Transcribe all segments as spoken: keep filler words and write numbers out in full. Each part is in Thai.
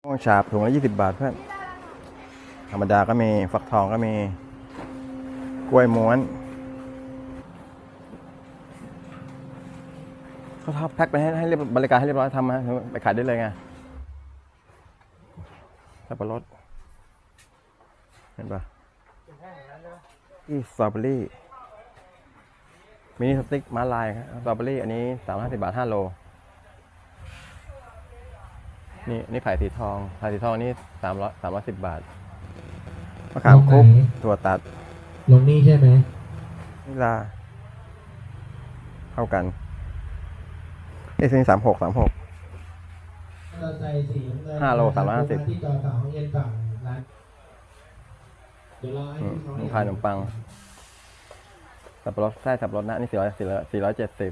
ม่วงฉาบถุงละยี่สิบบาทเพื่อนธรรมดาก็มีฟักทองก็มีกล้วยม้วนเขาทำแพ็คไปให้ให้เรียบบริการให้เรียบร้อยทำมาไปขายได้เลยไงสับปะรดเห็นปะที่สตรอเบอรี่มินิสติ๊กม้าลายครับสตรอเบอรี่อันนี้สามร้อยห้าสิบบาทห้าโลนี่นี่ไผ่สีทองไผ่สีทองนี่สามร้อยสามร้อยสิบบาทมะขามคุกถั่วตัดลงนี่ใช่ไหมนี่ลาเข้ากันเอสสามหกสามหกห้าโลสามร้อยห้าสิบที่จอฝั่งของเย็นฝั่งร้านเดี๋ยวรอให้พายขนมปังสับปะรดไส้สับปะรดนะนี่สี่ร้อยสี่ร้อยสี่ร้อยเจ็ดสิบ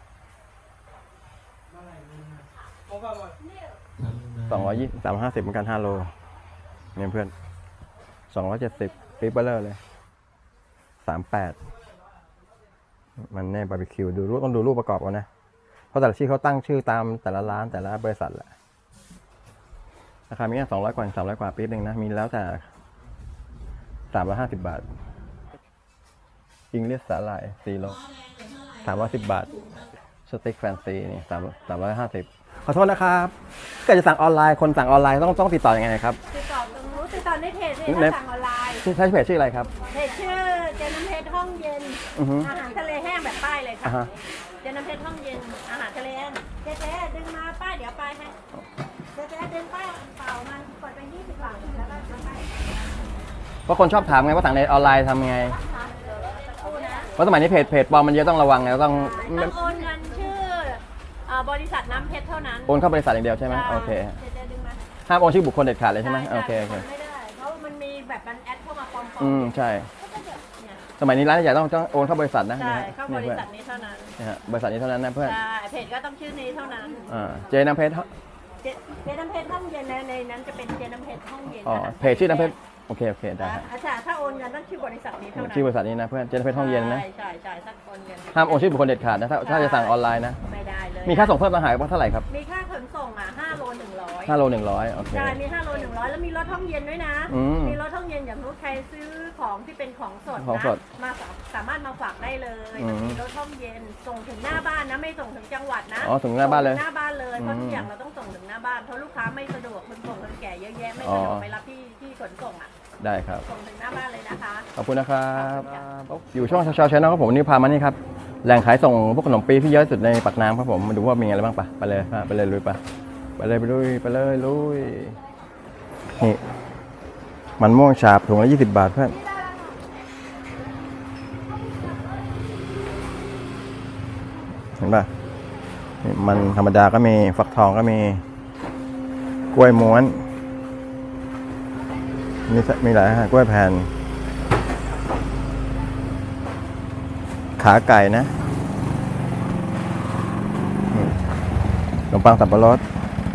สองร้อยยี่สามห้าสิบเหมือนกันห้าโลเนี่ยเพื่อนสองร้อยเจ็ดสิบปิ๊บเบอร์เลอร์เลยสามแปดมันแน่บาร์บีคิวดูรูปต้องดูรูปประกอบก่อนนะเพราะแต่ละที่เขาตั้งชื่อตามแต่ละร้านแต่ละบริษัทแหละราคามีแค่สองร้อยกว่าสามร้อยกว่าปิ๊บเองนะมีแล้วแต่สามร้อยห้าสิบบาทอิงเลียสสาหร่ายสี่โลสามร้อยสิบบาทสเต็กแฟนซีนี่สามสามร้อยห้าสิบขอโทษนะครับก็จะสั่งออนไลน์คนสั่งออนไลน์ต้องต้องติดต่อยังไงครับติดต่อตรงนู้นติดต่อในเพจเลยสั่งออนไลน์ใช้เพจชื่ออะไรครับเพจชื่อเจน้ำเพชรห้องเย็นอาหารทะเลแห้งแบบป้ายเลยค่ะเจน้ำเพชรห้องเย็นอาหารทะเลแห้งเจ๊เจ๊ดึงมาป้ายเดี๋ยวป้ายให้เจ๊เจ๊ดึงป้ายเปล่ามันกดไปยี่สิบบาทแล้วก็จะไปเพราะคนชอบถามไงว่าสั่งในออนไลน์ทำยังไงเพราะสมัยนี้เพจเพจปลอมมันเยอะต้องระวังไงต้องต้องโอนเงินชื่อบริษัทน้ำเพชรเท่านั้นโอนเข้าบริษัทอย่างเดียวใช่ไหมโอเคห้ามโอนชื่อบุคคลเด็ดขาดเลยใช่ไหมโอเคโอเคไม่ได้เพราะมันมีแบบมันแอดเข้ามาปลอมๆอืมใช่สมัยนี้ร้านใหญ่ต้องต้องโอนเข้าบริษัทนะใช่เข้าบริษัทนี้เท่านั้นนะฮะบริษัทนี้เท่านั้นนะเพื่อนใช่เพจก็ต้องชื่อนี้เท่านั้นอ่าเจน้ำเพชรเจน้ำเพชรห้องเย็นในนั้นจะเป็นเจน้ำเพชรห้องเย็นอ๋อเพจชื่อน้ำเพชรโอเคโอเคได้อาจารย์ถ้าโอนเงินต้องชื่อบริษัทนี้เท่านั้นชื่อบริษัทนี้นะเพื่อนเจน้ำเพชรห้องเย็นนะใช่ใช่ใช่ถ้าโอนเงินห้ามโอนชื่อบุคคลเด็ดขาดนะถ้าถ้าจะสั่งออนไลน์นะไม่ได้เลยมีค่าส่งเพิ่มต่างหากว่าเท่าไหร่ครับมีค่าขนส่งอ่ะห้าโลหนึ่งร้อยห้าโลหนึ่งร้อยโอเคใช่มีห้าโลหนึ่งร้อยแล้วมีรถห้องเย็นด้วยนะมีรถห้องเย็นอย่างนู้นใครซื้อของที่เป็นของสดนะมาสามารถมาฝากได้เลยมีรถห้องเย็นส่งถึงหน้าบ้านนะไม่ส่งถึงจังหวัดนะอ๋อส่งหน้าบ้านเลยหน้าบ้านเลยเพราะทุกอย่างเราต้องส่งถึงหน้าบ้านเพราะลูกค้าไม่สะดวกคนส่งคนแก่เยอะแยะไม่สะดวกไปรับที่ที่ขนส่งอ่ะได้ครับส่งถึงหน้าบ้านเลยนะคะขอบคุณนะครับอยู่ช่องชาวชาแนลครับผมนี่พามานี่ครับแหล่งขายส่งพวกขนมปี๊บที่เยอะที่สุดในปากน้ำครับผมมาดูว่ามีอะไรบ้างปะไปเลยไปเลยลุยปะไปเลยไปลุยไปเลยลุยนี่มันม่วงฉาบถุงละยี่สิบบาทเพื่อนเห็นปะมันธรรมดาก็มีฟักทองก็มีกล้วยม้วนมีมีหลายอาหารกล้วยแผ่นขาไก่นะขนมปังสับปะรด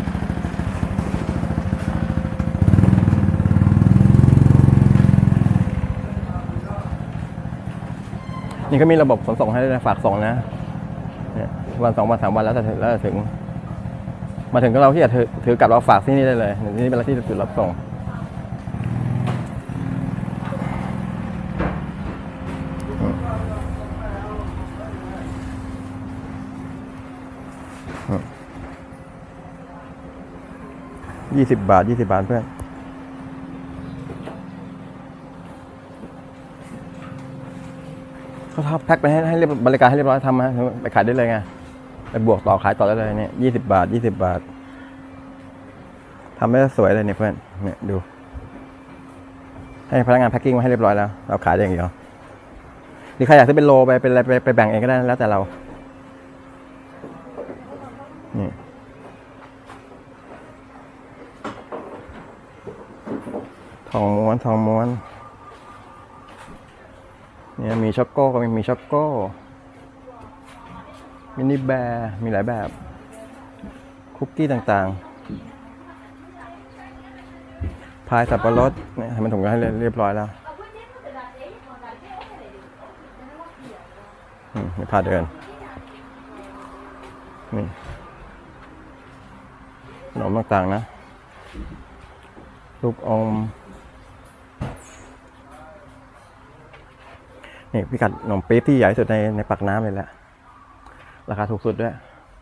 นี่ก็มีระบบขนส่งให้ฝากส่งนะวันสองวันสามวันแล้วจะถึงแล้วจะถึงมาถึงก็เราที่จะถือถือกลับเราฝากที่นี่ได้เลยนี่เป็นที่จุดรับส่งยี่สิบบาทยี่สิบบาทเพื่อนเขาทำแพ็คไปให้ให้เรียบบริการให้เรียบร้อยทำมาไปขายได้เลยไงไปบวกต่อขายต่อได้เลยเนี่ยยี่สิบบาทยี่สิบบาททำได้สวยเลยเนี่ยเพื่อนเนี่ยดูให้พนักงานแพ็คกิ้งมาให้เรียบร้อยแล้วเราขายได้อย่างเดียวนี่ใครอยากซื้อเป็นโลไปเป็นอะไรไปแบ่งเองก็ได้แล้วแต่เรานี่ทองม้วนทองม้วนเนี่ยมีช็อกโก้ก็มีมีช็อกโก้มินิแบร์มีหลายแบบคุกกี้ต่างๆพายสับปะรดเนี่ยให้มันถุงให้เรียบร้อยแล้วนี่พาเดินนี่ขนมต่างๆนะลูกอมนี่พิกัดขนมปี๊บที่ใหญ่สุดในในปากน้ำเลยแหละราคาถูกสุดด้วย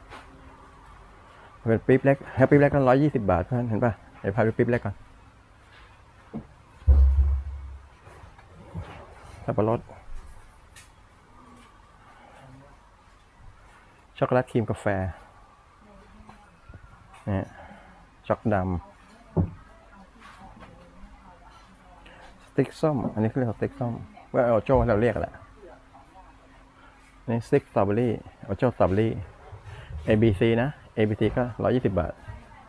เป็นปี๊บเล็กแฮปปี้เล็กก็ร้อยยี่สิบบาทเพื่อนเห็นป่ะเดี๋ยวพาไปปี๊บเล็กก่อนสับปะรดช็อกโกแลตครีมกาแฟเนี่ยช็อกดำสติ๊กส้มอันนี้เขาเรียกว่าสติ๊กส้มว่าโอโจ้เราเรียกแหละนี่สติ๊กสตรอเบอรี่โอโจ้สตรอเบอรี่ A B C นะ A B C ก็ร้อยยี่สิบบาท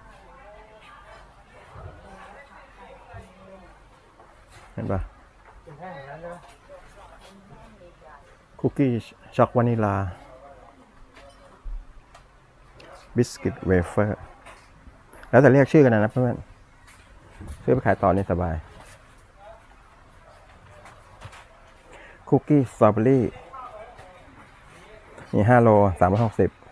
เห็นปะคุกกี้ช็อกวานิลาบิสกิตเวเฟอร์แล้วแต่เรียกชื่อกันนะเพื่อนซื้อไปขายต่อนี่สบายคุกกี้สตรอเบอรี่มีห้าโลสามร้อยหกสิบ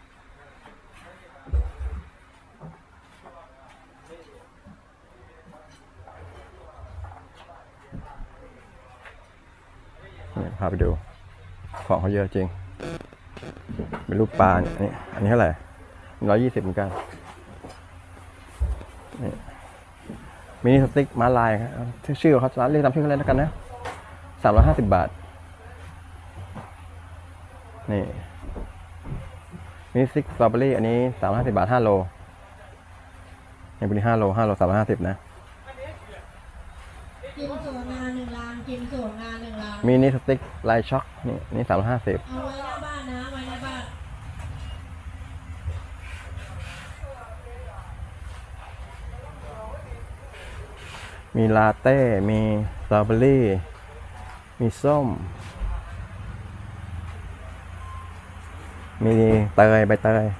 พาไปดูของเขาเยอะจริงเป็นรูปปลาเนี่ยนี่อันนี้เท่าไหร่ร้อยยี่สิบเหมือนกันนี่มินิสติ๊กม้าลายครับชื่อเขาร้านเรียกตามชื่อเขาเลยแล้วกันนะสามร้อยห้าสิบบาทนี่มินิสติ๊กสตรอเบอรี่อันนี้สามร้อยห้าสิบบาทห้าโลนี่เป็นห้าโลห้าโลสามร้อยห้าสิบนะกินส่วนงานหนึ่งล้านกินส่วนงานหนึ่งล้านมินิสติ๊กลายช็อกนี่นี่สามร้อยห้าสิบเอาไว้หน้าบ้านนะไว้หน้าบ้านมีลาเต้มีสตรอเบอรี่มีส้มมีเตยใบเตย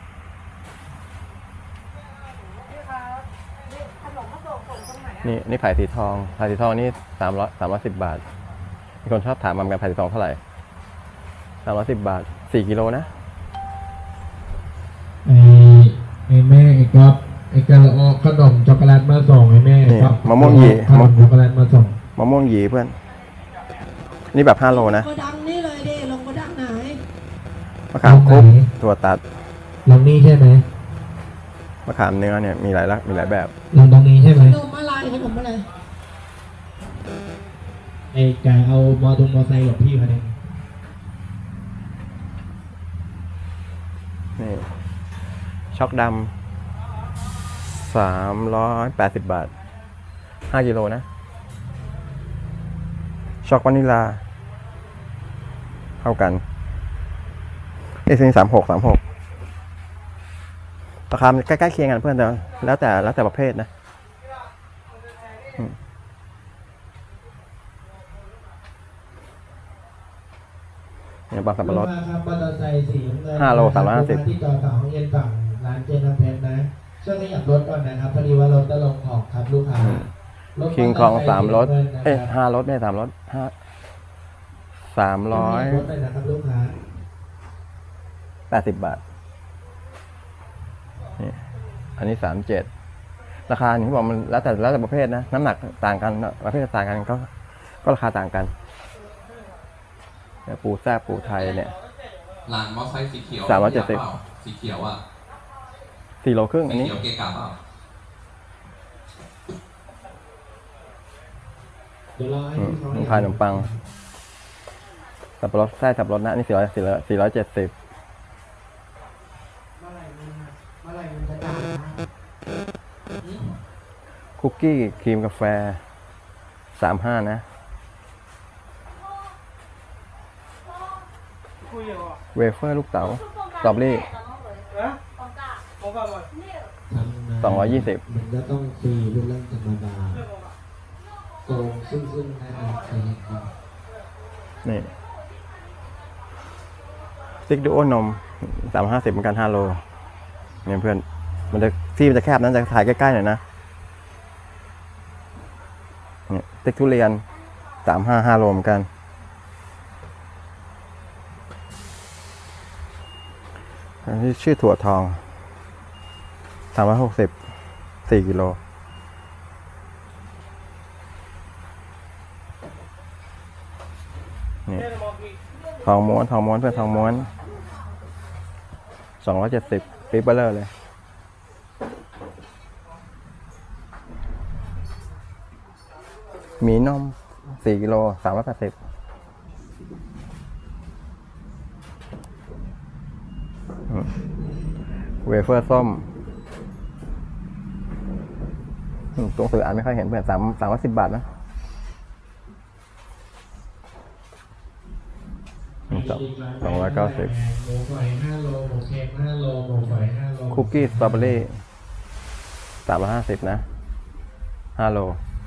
นี่นี่ไผ่สีทองไผ่สีทองนี่สามร้อยสามร้อยสิบบาทมีคนชอบถามมาเหมือนกันไผ่สีทองเท่าไหร่สามร้อยสิบบาทสี่กิโลนะไอ้ไอ้แม่ไอ้ก๊อฟไอ้กระออกขนมช็อกโกแลตมาส่งไอ้แม่นี่มะม่วงหยี่ขนมช็อกโกแลตมาส่งมะม่วงหยี่เพื่อนนี่แบบห้าโลนะกระดังนี่เลยดิลงกระดังไหนมะขามคุกถั่วตัดลงนี้ใช่ไหมมะขามเนื้อเนี่ยมีหลายลักมีหลายแบบลงตรงนี้ใช่ไหมขนมอะไรขนมอะไรไอ้ไก่เอามอตรงมอไซค์กับพี่เขาเองนี่ช็อกดำสามร้อยแปดสิบบาทห้ากิโลนะช็อกวานิลาเท่ากันเอสนี่สามหกสามหกราคาใกล้ๆเคียงกันเพื่อนแต่แล้วแต่แล้วแต่ประเภทนะเนี่ยบางสับปะรดห้าโลสามร้อยห้าสิบที่จอดฝั่งของเย็นฝั่งร้านเจนน้ำเพชรนะช่วงนี้อยากลดก่อนนะครับพอดีว่ารถจะลงออกครับลูกค้าคิงคองสามรถเอ้ยห้ารถไม่สามรถห้าสามร้อยแปดสิบบาทนี่อันนี้สามเจ็ดราคาอย่างที่บอกมันแล้วแต่แล้วแต่ประเภทนะน้ำหนักต่างกันประเภทต่างกันก็ก็ราคาต่างกันปูแซ่บปูไทยเนี่ยหลานมอไซค์สีเขียวสามร้อยเจ็ดสิบสีเขียวอ่ะสี่โลครึ่งอันนี้เขียวเกกาเปล่าขนมพายขนมปังสับปะรดแซ่สับปะรดนะนี่สี่ร้อยสี่ร้อยสี่ร้อยเจ็ดสิบคุกกี้ครีมกาแฟสามห้านะเวเฟอร์ลูกเต๋าสตรอเบอรี่สองร้อยยี่สิบมันจะต้องฟรีรูปร่างธรรมดาโกงซึ่งซึ่งนะครับนี่สติ๊กดูโอนมสามห้าสิบเหมือนกันห้าโลเนี่ยเพื่อนมันจะที่มันจะแคบนั้นจะถ่ายใกล้ๆหน่อยนะเนี่ยสติ๊กทุเรียนสามห้าห้าโลเหมือนกันอันนี้ชื่อถั่วทองสามร้อยหกสิบสี่กิโลทองม้วนทองม้วนเพื่อนทองม้วนสองร้อยเจ็ดสิบปีเบลเลอร์เลยหมีนมสี่กิโลสามร้อยแปดสิบเวเฟอร์ส้มตัวสื่ออ่านไม่ค่อยเห็นเพื่อนสามสามร้อยสิบบาทนะสองร้อยเก้าสิบหมูฝอยห้าโลหมูเค็มห้าโลหมูฝอยห้าโลคุกกี้สตรอเบอรี่สามร้อยห้าสิบนะห้าโล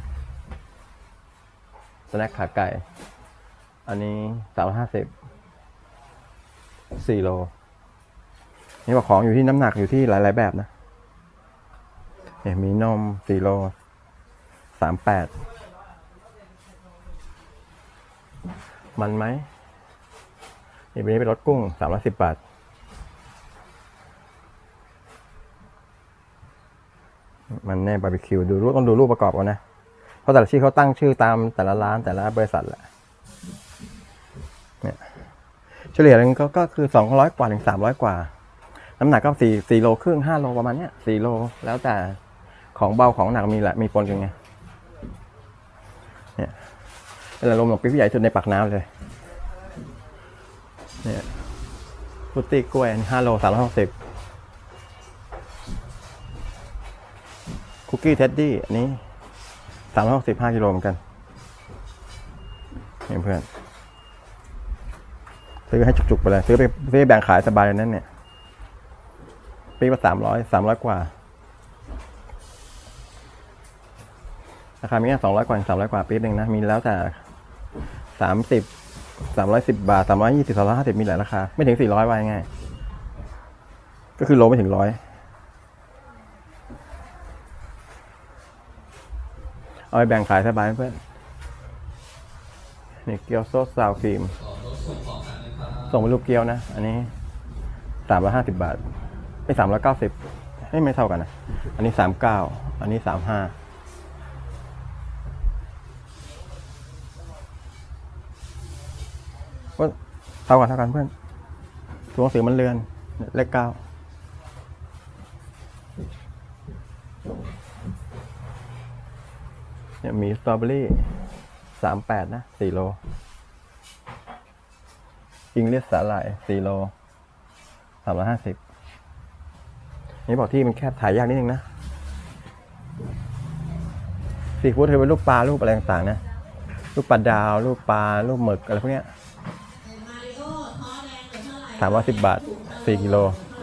สแน็คขาไก่ อันนี้สามร้อยห้าสิบสี่โลนี่บอกของอยู่ที่น้ำหนักอยู่ที่หลายๆแบบนะเนี่ยมีนมสี่โลสามแปดมันไหมนี่วันนี้เป็นรสกุ้งสามร้อยสิบบาทมันแน่บาร์บีคิวดูรูปต้องดูรูปประกอบก่อนนะเพราะแต่ละชื่อเขาตั้งชื่อตามแต่ละร้านแต่ละบริษัทแหละเนี่ยเฉลี่ยนึงก็ก็คือสองร้อยกว่าถึงสามร้อยกว่าน้ำหนักก็สี่สี่โลครึ่งห้าโลประมาณเนี้ยสี่โลแล้วแต่ของเบาของหนักมีแหละมีปนกันไงเนี่ยเป็นลมหลงปีพี่ใหญ่สุดในปากน้ำเลยเนี่ยฟุตตี้กล้วยห้าโลสามร้อยหกสิบคุกกี้เท็ดดี้อันนี้สามร้อยหกสิบห้ากิโลเหมือนกันเห็นเพื่อนซื้อให้จุกๆไปเลยซื้อไปซื้อแบ่งขายสบายเลยนั่นเนี่ยปีละสามร้อยสามร้อยกว่าราคามีแค่สองร้อยกว่าสามร้อยกว่าปีหนึ่งนะมีแล้วแต่สามสิบสามร้อยสิบบาทสามร้อยยี่สิบสามร้อยห้าสิบมีหลายราคาไม่ถึงสี่ร้อยว่าง่ายก็คือโลไม่ถึงร้อยเอาไปแบ่งขายสบายเพื่อนนี่เกี๊ยวโซสซาวครีมส่งเป็นลูกเกี๊ยวนะอันนี้สามร้อยห้าสิบบาทไม่สามร้อยเก้าสิบไม่ไม่เท่ากันนะอันนี้สามเก้าอันนี้สามห้าก็เท่ากันเท่ากันเพื่อนตัวหนังสือมันเลือนเลขเก้าเนี่ยมีสตรอเบอรี่สามแปดนะสี่โลอิงเลียสสาหร่ายสี่โลสามร้อยห้าสิบนี่บอกที่มันแคบถ่ายยากนิดนึงนะซีฟู้ดเธอเป็นรูปปลารูปอะไรต่างๆนะรูปปลาดาวรูปปลารูปหมึกอะไรพวกเนี้ยสามร้อยสิบบาทสี่กิโล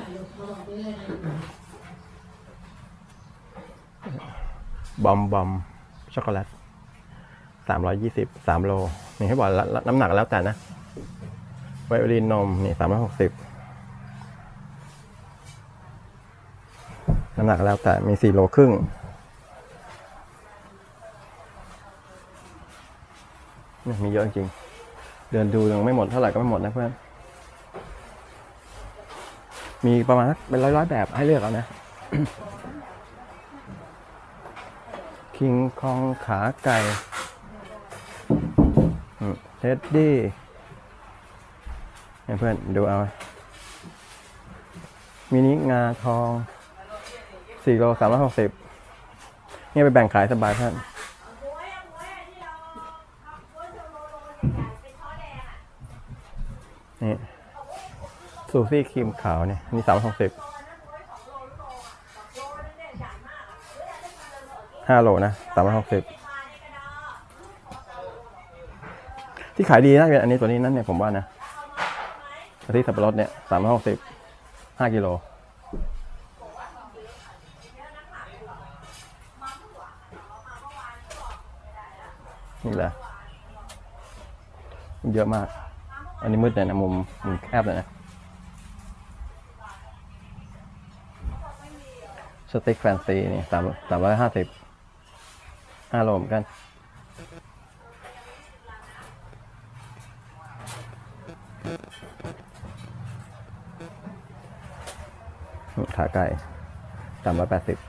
บอมบอมช็อกโกแลตสามร้อยยี่สิบสามโลนี่ให้บอกน้ำหนักแล้วแต่นะไวโอลินนมนี่สามร้อยหกสิบน้ำหนักแล้วแต่มีสี่โลครึ่งนี่มีเยอะจริงเดินดูยังไม่หมดเท่าไหร่ก็ไม่หมดนะเพื่อนมีประมาณเป็นร้อยๆแบบให้เลือกเอานะ คิงคองขาไก่เท็ดดี้เพื่อนดูเอามินิงาทองสี่โลสามร้อยหกสิบนี่ไปแบ่งขายสบายเพื่อนนี่ซูซี่ครีมขาวเนี่ยนี่สามร้อยหกสิบห้าโลนะสามร้อยหกสิบที่ขายดีน่าจะเป็นอันนี้ตัวนี้นั่นเนี่ยผมว่านะที่สับปะรดเนี่ยสามร้อยหกสิบห้ากิโลนี่แหละเยอะมากอันนี้มืดเลยนะมุมมุมแคบเลยนะสเต็กแฟนซีนี่สามสามร้อยห้าสิบห้าโลเหมือนกันขาไก่สามร้อยแปดสิบ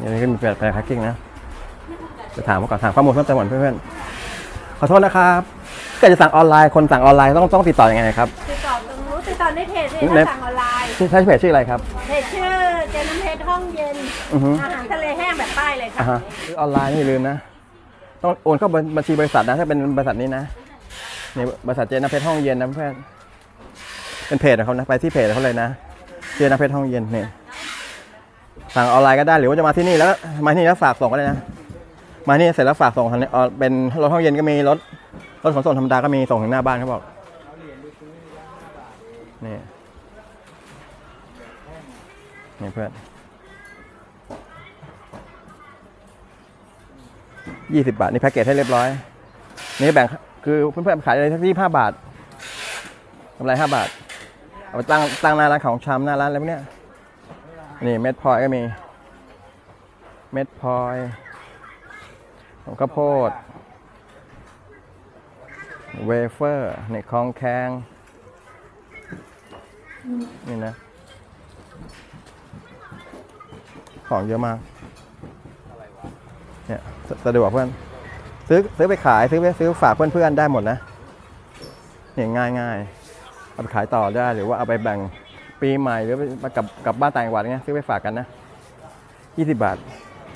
อันนี้ก็มีแปลแปลแพ็คกิ้งนะจะถามเขาก่อนถามข้อมูลเพิ่มเติมก่อนเพื่อนๆขอโทษนะครับเกิดจะสั่งออนไลน์คนสั่งออนไลน์ต้องต้องติดต่อยังไงครับติดต่อตรงนู้นติดต่อในเพจที่ในสั่งออนไลน์ใช้เพจชื่ออะไรครับเพจชื่อเจน้ำเพชรห้องเย็นอือฮึอาหารทะเลแห้งแบบป้ายเลยอ่าค่ะฮะซื้อออนไลน์นี่อย่าลืมนะต้องโอนเข้าบัญชีบริษัทนะถ้าเป็นบริษัทนี้นะนี่บริษัทเจนเพชรห้องเย็นนะเพื่อนเป็นเพจของเขานะไปที่เพจเขาเลยนะเจนเพชรห้องเย็นเนี่ยสั่งออนไลน์ก็ได้หรือว่าจะมาที่นี่แล้วมาที่นี่แล้วฝากส่งก็ได้นะมาที่นี่เสร็จแล้วฝากส่งทางนี้เป็นรถห้องเย็นก็มีรถรถขนส่งธรรมดาก็มีส่งถึงหน้าบ้านเขาบอกนี่นี่เพื่อนยี่สิบบาทนี่แพ็กเกจให้เรียบร้อยนี่แบ่งคือเพื่อนๆขายอะไรที่ห้าบาทกำไรห้าบาทเอาไปตั้งตั้งหน้าร้านของชำหน้าร้านอะไรพวกเนี้ยนี่เม็ดพลอยก็มีเม็ดพลอยของข้าวโพดเวเฟอร์นี่คองแคงนี่นะของเยอะมากเนี่ยสะดวกเพื่อนซื้อซื้อไปขายซื้อไปซื้อฝากเพื่อนๆได้หมดนะเนี่ยง่ายง่ายเอาไปขายต่อได้หรือว่าเอาไปแบ่งปีใหม่หรือมากลับกลับบ้านต่างจังหวัดเงี้ยซื้อไปฝากกันนะยี่สิบบาท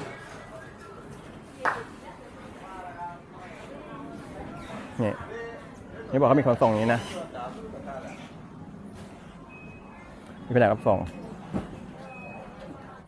นี่นี่บอกเขามีคนส่งอย่างนี้นะมีแผนกรับส่ง